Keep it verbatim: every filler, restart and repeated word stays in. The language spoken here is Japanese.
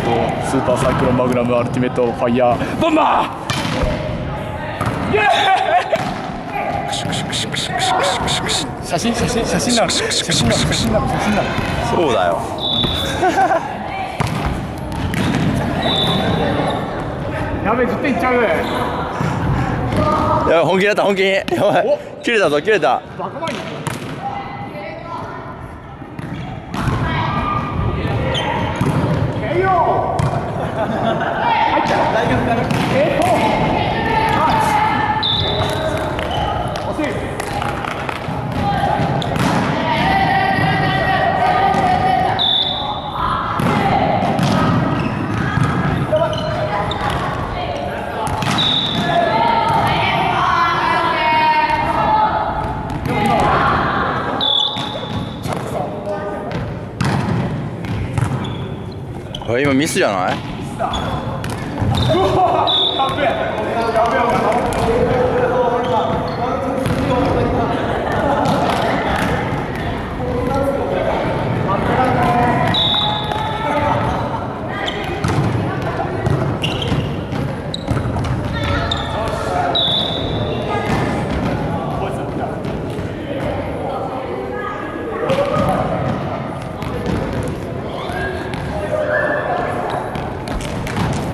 とスーパーサイクロンマグナムアルティメットファイヤーボンバーイエーイ写真写真写真なる写真なる写真なる写真なるそうだよやべえじゅってんいっちゃうねやばい本気だった本気にやばい切れたぞ切れたバカ前にえいよ入った大丈夫大丈夫えっと惜しいこれ今ミスじゃない？ うわやべえやべえ